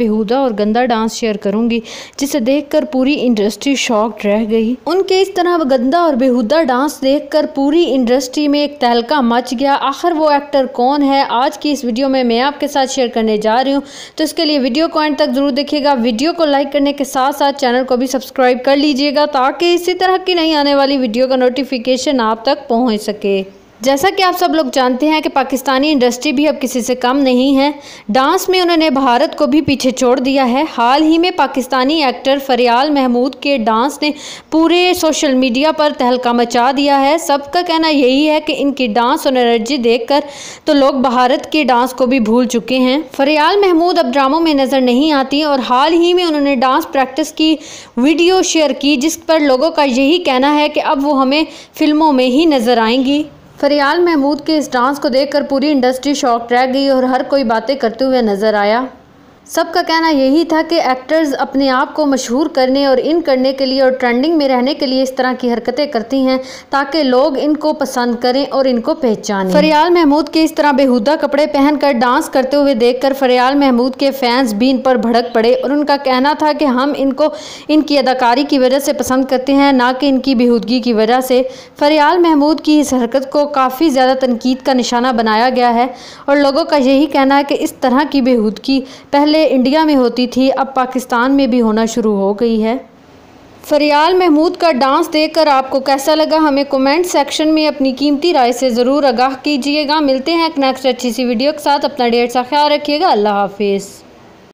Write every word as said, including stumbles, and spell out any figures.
बेहुदा और गंदा डांस शेयर करूंगी जिसे देखकर पूरी इंडस्ट्री शॉक्ड रह गई। उनके इस तरह गंदा और बेहुदा डांस देखकर पूरी इंडस्ट्री में एक तहलका मच गया। आखिर वो एक्टर कौन है, आज की इस वीडियो में मैं आपके साथ शेयर करने जा रही हूँ, तो इसके लिए वीडियो को एंड तक जरूर देखिएगा। वीडियो को लाइक करने के साथ साथ चैनल को भी सब्सक्राइब कर लीजिएगा ताकि इसी तरह की नई आने वाली वीडियो का नोटिफिकेशन आप तक पहुँच सके। जैसा कि आप सब लोग जानते हैं कि पाकिस्तानी इंडस्ट्री भी अब किसी से कम नहीं है। डांस में उन्होंने भारत को भी पीछे छोड़ दिया है। हाल ही में पाकिस्तानी एक्टर फरियाल महमूद के डांस ने पूरे सोशल मीडिया पर तहलका मचा दिया है। सबका कहना यही है कि इनकी डांस और एनर्जी देखकर तो लोग भारत के डांस को भी भूल चुके हैं। फरियाल महमूद अब ड्रामों में नज़र नहीं आती और हाल ही में उन्होंने डांस प्रैक्टिस की वीडियो शेयर की, जिस पर लोगों का यही कहना है कि अब वो हमें फिल्मों में ही नज़र आएंगी। फरियाल महमूद के इस डांस को देखकर पूरी इंडस्ट्री शॉक्ड रह गई और हर कोई बातें करते हुए नजर आया। सबका कहना यही था कि एक्टर्स अपने आप को मशहूर करने और इन करने के लिए और ट्रेंडिंग में रहने के लिए इस तरह की हरकतें करती हैं ताकि लोग इनको पसंद करें और इनको पहचानें। फरियाल महमूद के इस तरह बेहुदा कपड़े पहनकर डांस करते हुए देखकर फरियाल महमूद के फैंस भी इन पर भड़क पड़े और उनका कहना था कि हम इनको इनकी अदाकारी की वजह से पसंद करते हैं, ना कि इनकी बेहूदगी की वजह से। फरियाल महमूद की इस हरकत को काफ़ी ज़्यादा तनकीद का निशाना बनाया गया है और लोगों का यही कहना है कि इस तरह की बेहूदगी पहले इंडिया में होती थी, अब पाकिस्तान में भी होना शुरू हो गई है। फरियाल महमूद का डांस देखकर आपको कैसा लगा, हमें कमेंट सेक्शन में अपनी कीमती राय से ज़रूर आगाह कीजिएगा। मिलते हैं एक नेक्स्ट अच्छी सी वीडियो के साथ। अपना ढेर सा ख्याल रखिएगा। अल्लाह हाफिज़।